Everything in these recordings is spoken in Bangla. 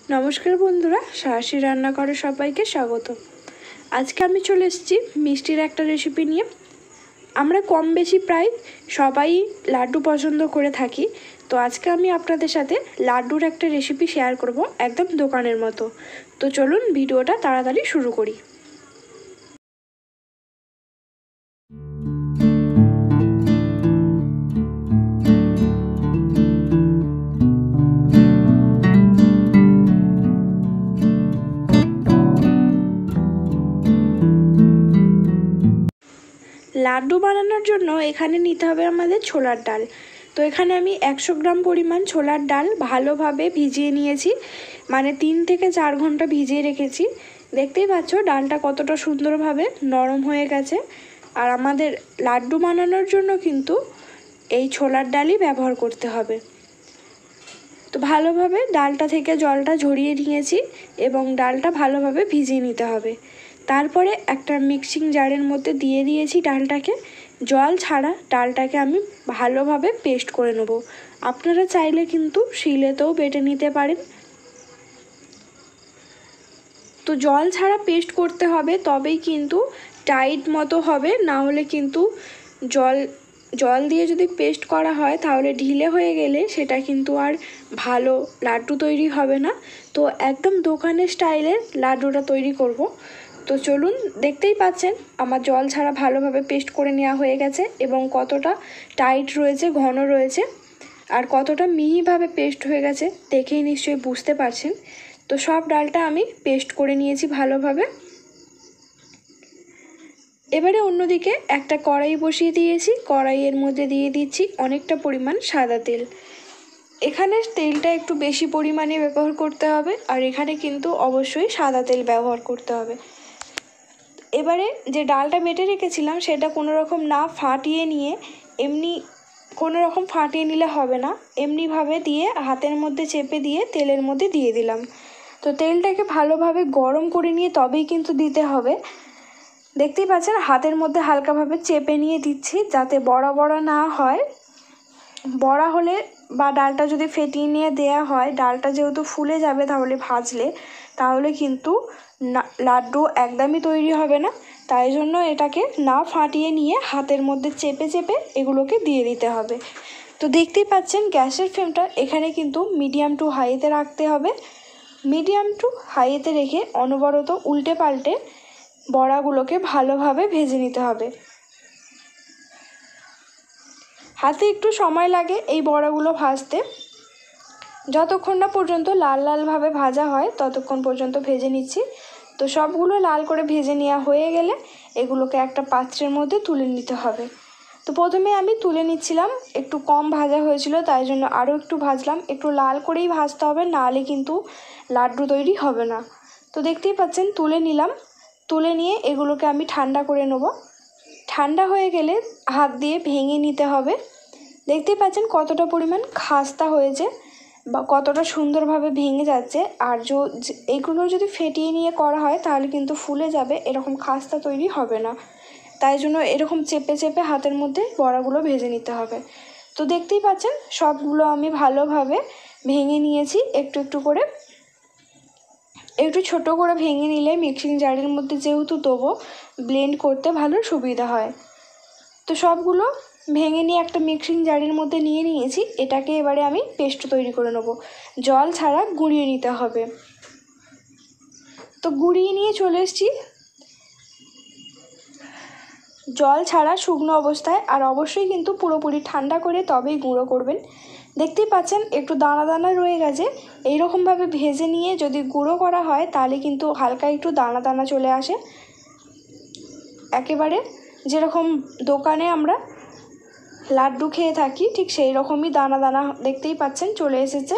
নমস্কার বন্ধুরা, সাহসী রান্নাঘরে সবাইকে স্বাগত। আজকে আমি চলে এসেছি মিষ্টির একটা রেসিপি নিয়ে। আমরা কম বেশি প্রায় সবাই লাড্ডু পছন্দ করে থাকি। তো আজকে আমি আপনাদের সাথে লাড্ডুর একটা রেসিপি শেয়ার করব, একদম দোকানের মতো। তো চলুন ভিডিওটা তাড়াতাড়ি শুরু করি। লাড্ডু বানানোর জন্য এখানে নিতে হবে আমাদের ছোলার ডাল। তো এখানে আমি 100 গ্রাম পরিমাণ ছোলার ডাল ভালোভাবে ভিজিয়ে নিয়েছি, মানে 3 থেকে 4 ঘন্টা ভিজিয়ে রেখেছি। দেখতেই পাচ্ছ ডালটা কতটা সুন্দরভাবে নরম হয়ে গেছে। আর আমাদের লাড্ডু বানানোর জন্য কিন্তু এই ছোলার ডালই ব্যবহার করতে হবে। তো ভালোভাবে ডালটা থেকে জলটা ঝরিয়ে নিয়েছি এবং ডালটা ভালোভাবে ভিজিয়ে নিতে হবে। তারপরে একটা মিক্সিং জারের মধ্যে দিয়ে দিয়েছি ডালটাকে। জল ছাড়া ডালটাকে আমি ভালোভাবে পেস্ট করে নেব। আপনারা চাইলে কিন্তু শিলেতেও বেটে নিতে পারেন। তো জল ছাড়া পেস্ট করতে হবে, তবেই কিন্তু টাইট মতো হবে, না হলে কিন্তু জল দিয়ে যদি পেস্ট করা হয় তাহলে ঢিলে হয়ে গেলে সেটা কিন্তু আর ভালো লাড্ডু তৈরি হবে না। তো একদম দোকানের স্টাইলের লাড্ডুটা তৈরি করব। তো চলুন, দেখতেই পাচ্ছেন আমার জল ছাড়া ভালোভাবে পেস্ট করে নেওয়া হয়ে গেছে এবং কতটা টাইট রয়েছে, ঘন রয়েছে, আর কতটা মিহিভাবে পেস্ট হয়ে গেছে দেখেই নিশ্চয়ই বুঝতে পারছেন। তো সব ডালটা আমি পেস্ট করে নিয়েছি ভালোভাবে। এবারে অন্যদিকে একটা কড়াই বসিয়ে দিয়েছি। কড়াইয়ের মধ্যে দিয়ে দিচ্ছি অনেকটা পরিমাণ সাদা তেল। এখানে তেলটা একটু বেশি পরিমাণে ব্যবহার করতে হবে, আর এখানে কিন্তু অবশ্যই সাদা তেল ব্যবহার করতে হবে। এবারে যে ডালটা বেটে রেখেছিলাম সেটা কোনো রকম না ফাটিয়ে নিয়ে, এমনি কোনো রকম ফাটিয়ে নিলে হবে না, এমনিভাবে দিয়ে হাতের মধ্যে চেপে দিয়ে তেলের মধ্যে দিয়ে দিলাম। তো তেলটাকে ভালোভাবে গরম করে নিয়ে তবেই কিন্তু দিতে হবে। দেখতেই পাচ্ছেন হাতের মধ্যে হালকাভাবে চেপে নিয়ে দিচ্ছি, যাতে বড়া বড়া না হয়। বড়া হলে বা ডালটা যদি ফেটিয়ে নিয়ে দেয়া হয়, ডালটা যেহেতু ফুলে যাবে তাহলে ভাজলে, তাহলে কিন্তু লাড্ডু একদমই তৈরি হবে না। তাই জন্য এটাকে না ফাটিয়ে নিয়ে হাতের মধ্যে চেপে চেপে এগুলোকে দিয়ে দিতে হবে। তো দেখতেই পাচ্ছেন গ্যাসের ফ্লেমটা এখানে কিন্তু মিডিয়াম টু হাইতে রাখতে হবে। মিডিয়াম টু হাইতে রেখে অনবরত উল্টে পাল্টে বড়াগুলোকে ভালোভাবে ভেজে নিতে হবে। হাতে একটু সময় লাগে এই বড়াগুলো ভাজতে। যতক্ষণ না পর্যন্ত লাল লালভাবে ভাজা হয় ততক্ষণ পর্যন্ত ভেজে নিচ্ছি। তো সবগুলো লাল করে ভেজে নেওয়া হয়ে গেলে এগুলোকে একটা পাত্রের মধ্যে তুলে নিতে হবে। তো প্রথমে আমি তুলে নিচ্ছিলাম, একটু কম ভাজা হয়েছিল তাই জন্য আরও একটু ভাজলাম। একটু লাল করেই ভাজতে হবে, নাহলে কিন্তু লাড্ডু তৈরি হবে না। তো দেখতেই পাচ্ছেন তুলে নিলাম। তুলে নিয়ে এগুলোকে আমি ঠান্ডা করে নেব। ঠান্ডা হয়ে গেলে হাত দিয়ে ভেঙে নিতে হবে। দেখতেই পাচ্ছেন কতটা পরিমাণ খাস্তা হয়েছে বা কতটা সুন্দরভাবে ভেঙে যাচ্ছে। আর এইগুলো যদি ফেটিয়ে নিয়ে করা হয় তাহলে কিন্তু ফুলে যাবে, এরকম খাস্তা তৈরি হবে না। তাই জন্য এরকম চেপে চেপে হাতের মধ্যে বড়াগুলো ভেজে নিতে হবে। তো দেখতেই পাচ্ছেন সবগুলো আমি ভালোভাবে ভেঙে নিয়েছি। একটু একটু করে, একটু ছোট করে ভেঙে নিলে মিক্সিং জারের মধ্যে যেহেতু দেবো, ব্লেন্ড করতে ভালো সুবিধা হয়। তো সবগুলো ভেঙে নিয়ে একটা মিক্সিং জারের মধ্যে নিয়ে নিয়েছি। এটাকে এবারে আমি পেস্ট তৈরি করে নেব। জল ছাড়া গুঁড়িয়ে নিতে হবে। তো গুঁড়িয়ে নিয়ে চলে এসেছি জল ছাড়া শুকনো অবস্থায়। আর অবশ্যই কিন্তু পুরোপুরি ঠান্ডা করে তবেই গুঁড়ো করবেন। দেখতেই পাচ্ছেন একটু দানা দানা রয়ে গেছে। এইরকমভাবে ভেজে নিয়ে যদি গুঁড়ো করা হয় তাহলে কিন্তু হালকা একটু দানা দানা চলে আসে, একেবারে যেরকম দোকানে আমরা লাড্ডু খেয়ে থাকি ঠিক সেই রকমই দানা দানা দেখতেই পাচ্ছেন চলে এসেছে।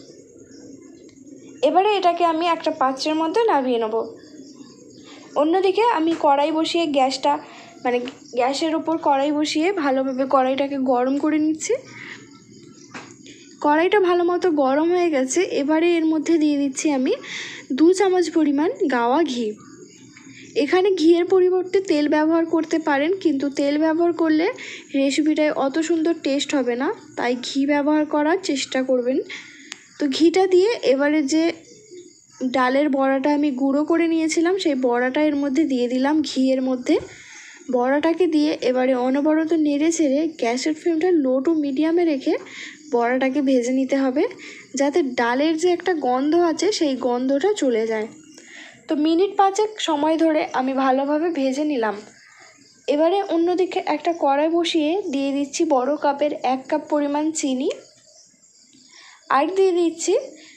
এবারে এটাকে আমি একটা পাত্রের মধ্যে নামিয়ে নেব। অন্যদিকে আমি কড়াই বসিয়ে গ্যাসের উপর কড়াই বসিয়ে ভালোভাবে কড়াইটাকে গরম করে নিচ্ছি। কড়াইটা ভালো মতো গরম হয়ে গেছে। এবারে এর মধ্যে দিয়ে দিচ্ছি আমি 2 চামচ পরিমাণ গাওয়া ঘি। এখানে ঘিয়ের পরিবর্তে তেল ব্যবহার করতে পারেন, কিন্তু তেল ব্যবহার করলে রেসিপিটায় অত সুন্দর টেস্ট হবে না, তাই ঘি ব্যবহার করার চেষ্টা করবেন। তো ঘিটা দিয়ে এবারে যে ডালের বড়াটা আমি গুঁড়ো করে নিয়েছিলাম, সেই বড়াটা এর মধ্যে দিয়ে দিলাম ঘিয়ের মধ্যে। বড়াটাকে দিয়ে এবারে অনবরত নেড়ে ছেড়ে গ্যাসের ফ্লেমটা লো টু মিডিয়ামে রেখে বড়াটাকে ভেজে নিতে হবে, যাতে ডালের যে একটা গন্ধ আছে সেই গন্ধটা চলে যায়। তো মিনিট 5 সময় ধরে আমি ভালোভাবে ভেজে নিলাম। এবারে অন্যদিকে একটা কড়াই বসিয়ে দিয়ে দিচ্ছি বড় কাপের 1 কাপ পরিমাণ চিনি, আর দিয়ে দিচ্ছি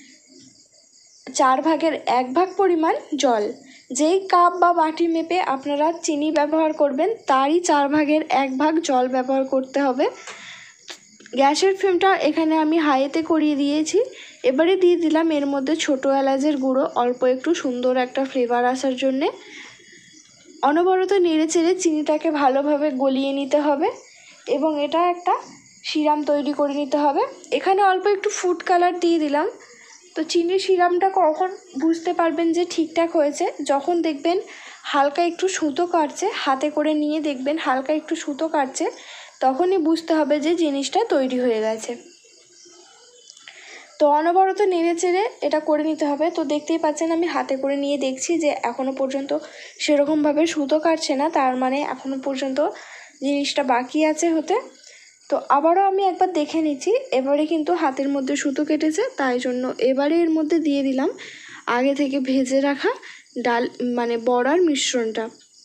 4 ভাগের 1 ভাগ পরিমাণ জল। যেই কাপ বা বাটি মেপে আপনারা চিনি ব্যবহার করবেন তারই 4 ভাগের 1 ভাগ জল ব্যবহার করতে হবে। গ্যাসের ফ্লেমটা এখানে আমি হাইতে করিয়ে দিয়েছি। এবারে দিয়ে দিলাম এর মধ্যে ছোটো এলাচের গুঁড়ো, অল্প একটু সুন্দর একটা ফ্লেভার আসার জন্যে। অনবরত নেড়ে চেড়ে চিনিটাকে ভালোভাবে গলিয়ে নিতে হবে এবং এটা একটা সিরাম তৈরি করে নিতে হবে। এখানে অল্প একটু ফুড কালার দিয়ে দিলাম। তো চিনির সিরামটা কখন বুঝতে পারবেন যে ঠিকঠাক হয়েছে, যখন দেখবেন হালকা একটু সুতো কাটছে, হাতে করে নিয়ে দেখবেন হালকা একটু সুতো কাটছে, তখনই বুঝতে হবে যে জিনিসটা তৈরি হয়ে গেছে। তো অনবরত নেড়ে চেড়ে এটা করে নিতে হবে। তো দেখতেই পাচ্ছেন আমি হাতে করে নিয়ে দেখছি যে এখনও পর্যন্ত সেরকমভাবে সুতো কাটছে না, তার মানে এখনও পর্যন্ত জিনিসটা বাকি আছে হতে। তো আবারও আমি একবার দেখে নিচ্ছি, এবারে কিন্তু হাতের মধ্যে সুতো কেটেছে, তাই জন্য এবারে এর মধ্যে দিয়ে দিলাম আগে থেকে ভেজে রাখা ডাল মানে বড়ার মিশ্রণটা,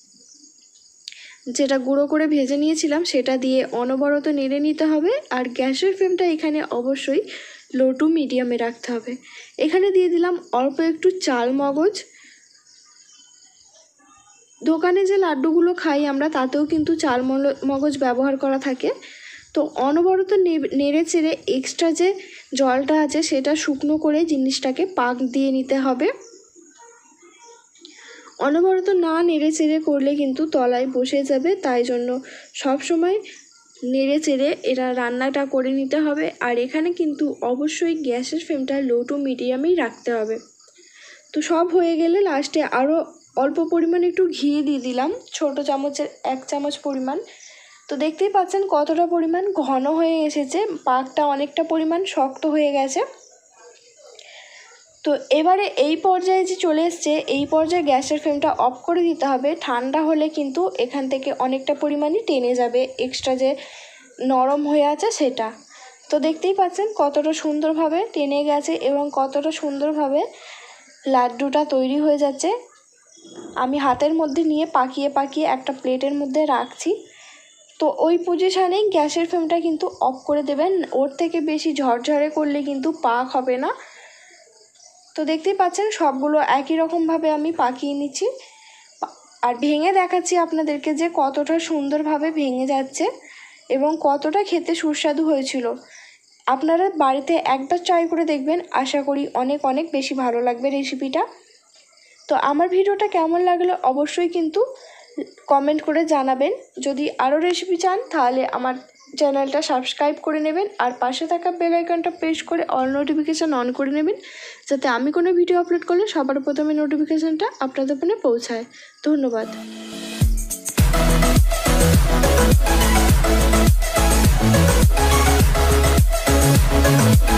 যেটা গুঁড়ো করে ভেজে নিয়েছিলাম সেটা দিয়ে অনবরত নেড়ে নিতে হবে। আর গ্যাসের ফ্লেমটা এখানে অবশ্যই লো টু মিডিয়ামে রাখতে হবে। এখানে দিয়ে দিলাম অল্প একটু চাল মগজ। দোকানে যে লাড্ডুগুলো খাই আমরা তাতেও কিন্তু চাল মগজ ব্যবহার করা থাকে। তো অনবরত নেড়ে চেড়ে এক্সট্রা যে জলটা আছে সেটা শুকনো করে জিনিসটাকে পাক দিয়ে নিতে হবে। অনবরত না নেড়ে চেড়ে করলে কিন্তু তলায় বসে যাবে, তাই জন্য সব সময় নেড়ে চেড়ে এটা রান্নাটা করে নিতে হবে। আর এখানে কিন্তু অবশ্যই গ্যাসের ফ্লেমটা লো টু মিডিয়ামেই রাখতে হবে। তো সব হয়ে গেলে লাস্টে আরও অল্প পরিমাণ একটু ঘি দিয়ে দিলাম, ছোটো চামচের 1 চামচ পরিমাণ। তো দেখতেই পাচ্ছেন কতটা পরিমাণ ঘন হয়ে এসেছে, পাকটা অনেকটা পরিমাণ শক্ত হয়ে গেছে। তো এবারে এই পর্যায়ে যে চলে এসছে, এই পর্যায়ে গ্যাসের ফ্লেমটা অফ করে দিতে হবে। ঠান্ডা হলে কিন্তু এখান থেকে অনেকটা পরিমাণই টেনে যাবে এক্সট্রা যে নরম হয়ে আছে সেটা। তো দেখতেই পাচ্ছেন কতটা সুন্দরভাবে টেনে গেছে এবং কতটা সুন্দরভাবে লাড্ডুটা তৈরি হয়ে যাচ্ছে। আমি হাতের মধ্যে নিয়ে পাকিয়ে পাকিয়ে একটা প্লেটের মধ্যে রাখছি। তো ওই পজিশানেই গ্যাসের ফ্লেমটা কিন্তু অফ করে দেবেন, ওর থেকে বেশি ঝরঝরে করলে কিন্তু পাক হবে না। তো দেখতেই পাচ্ছেন সবগুলো একই রকমভাবে আমি পাকিয়ে নিচ্ছি আর ভেঙে দেখাচ্ছি আপনাদেরকে যে কতটা সুন্দরভাবে ভেঙে যাচ্ছে এবং কতটা খেতে সুস্বাদু হয়েছিল। আপনারা বাড়িতে একবার ট্রাই করে দেখবেন, আশা করি অনেক অনেক বেশি ভালো লাগবে রেসিপিটা। তো আমার ভিডিওটা কেমন লাগলো অবশ্যই কিন্তু কমেন্ট করে জানাবেন। যদি আরও রেসিপি চান তাহলে আমার চ্যানেলটা সাবস্ক্রাইব করে নেবেন আর পাশে থাকা বেল আইকনটা প্রেস করে অল নোটিফিকেশান অন করে নেবেন, যাতে আমি কোনো ভিডিও আপলোড করলে সবার প্রথমে নোটিফিকেশানটা আপনাদের ফোনে পৌঁছায়। ধন্যবাদ।